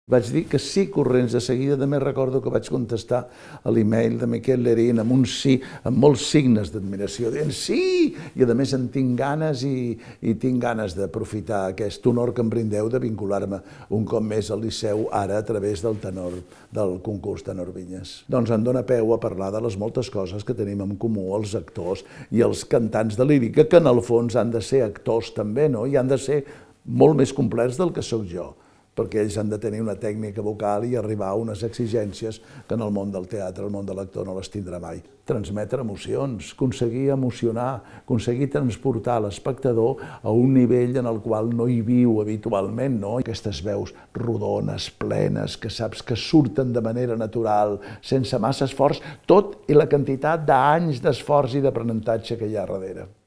Vaig dir que sí corrents de seguida, també recordo que vaig contestar a l'email de Miquel Lerín amb un sí, amb molts signes d'admiració, dient sí, i a més en tinc ganes i tinc ganes d'aprofitar aquest honor que em brindeu de vincular-me un cop més al Liceu, ara a través del concurs Tenor Vinyes. Doncs em dóna peu a parlar de les moltes coses que tenim en comú els actors i els cantants de lírica, que en el fons han de ser actors també, no? I han de ser molt més complets del que sóc jo, perquè ells han de tenir una tècnica vocal i arribar a unes exigències que en el món del teatre, el món de l'actor no les tindrà mai. Transmetre emocions, aconseguir emocionar, aconseguir transportar l'espectador a un nivell en el qual no hi viu habitualment, no? Aquestes veus rodones, plenes, que saps que surten de manera natural, sense massa esforç, tot i la quantitat d'anys d'esforç i d'aprenentatge que hi ha darrere.